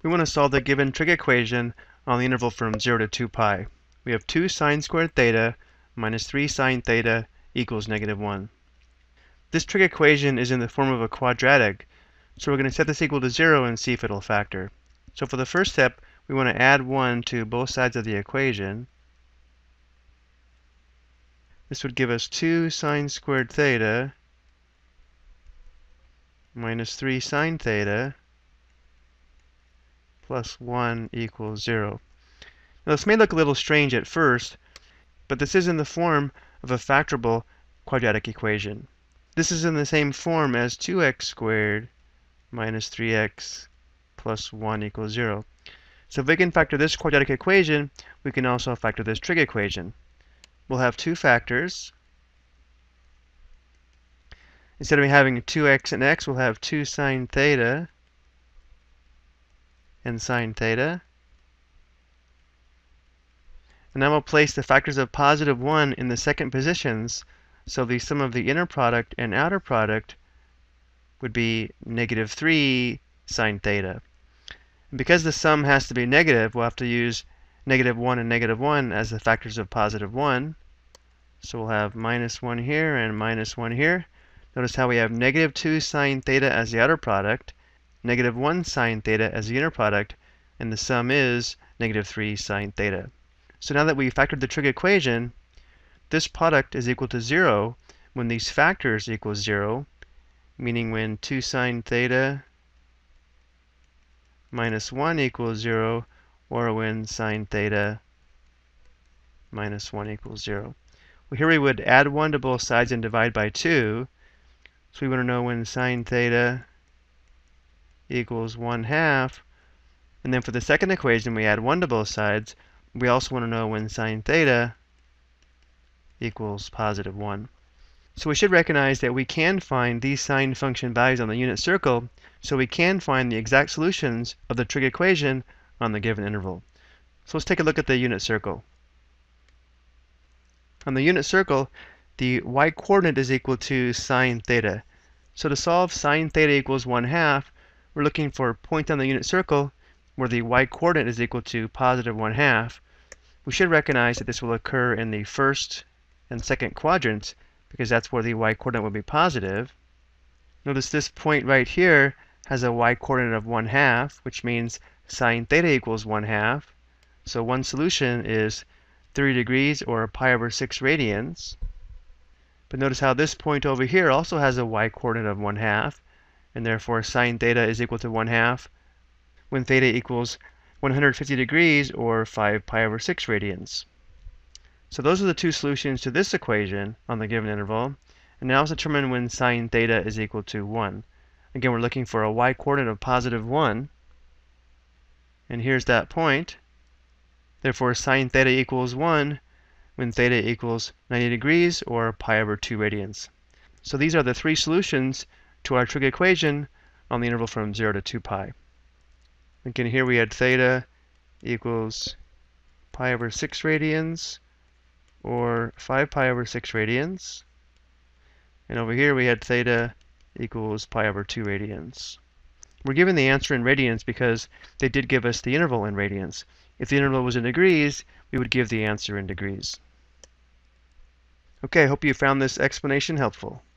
We want to solve the given trig equation on the interval from 0 to 2 pi. We have 2 sine squared theta minus 3 sine theta equals -1. This trig equation is in the form of a quadratic, so we're going to set this equal to 0 and see if it'll factor. So for the first step, we want to add 1 to both sides of the equation. This would give us 2 sine squared theta minus 3 sine theta plus 1 equals 0. Now this may look a little strange at first, but this is in the form of a factorable quadratic equation. This is in the same form as 2x squared minus 3x plus 1 equals 0. So if we can factor this quadratic equation, we can also factor this trig equation. We'll have two factors. Instead of having 2x and x, we'll have 2 sine theta and sine theta. And now we'll place the factors of positive 1 in the second positions, so the sum of the inner product and outer product would be -3 sine theta. And because the sum has to be negative, we'll have to use -1 and -1 as the factors of positive 1. So we'll have -1 here and -1 here. Notice how we have -2 sine theta as the outer product, -1 sine theta as the inner product, and the sum is -3 sine theta. So now that we've factored the trig equation, this product is equal to 0 when these factors equal 0, meaning when 2 sine theta minus 1 equals 0, or when sine theta minus 1 equals 0. Well, here we would add 1 to both sides and divide by 2. So we want to know when sine theta equals 1/2. And then for the second equation, we add 1 to both sides. We also want to know when sine theta equals +1. So we should recognize that we can find these sine function values on the unit circle, so we can find the exact solutions of the trig equation on the given interval. So let's take a look at the unit circle. On the unit circle, the y-coordinate is equal to sine theta. So to solve sine theta equals 1/2, we're looking for a point on the unit circle where the y-coordinate is equal to +1/2. We should recognize that this will occur in the first and second quadrants because that's where the y-coordinate will be positive. Notice this point right here has a y-coordinate of 1/2, which means sine theta equals 1/2. So one solution is 30 degrees or pi/6 radians. But notice how this point over here also has a y-coordinate of 1/2, and therefore sine theta is equal to 1/2 when theta equals 150 degrees or 5 pi/6 radians. So those are the two solutions to this equation on the given interval. And now let's determine when sine theta is equal to 1. Again, we're looking for a y-coordinate of +1. And here's that point. Therefore, sine theta equals 1 when theta equals 90 degrees or pi/2 radians. So these are the three solutions to our trig equation on the interval from 0 to 2 pi. Again, here we had theta equals pi/6 radians or 5 pi/6 radians. And over here we had theta equals pi/2 radians. We're given the answer in radians because they did give us the interval in radians. If the interval was in degrees, we would give the answer in degrees. Okay, I hope you found this explanation helpful.